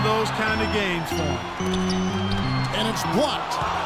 those kind of games for him. And it's blocked.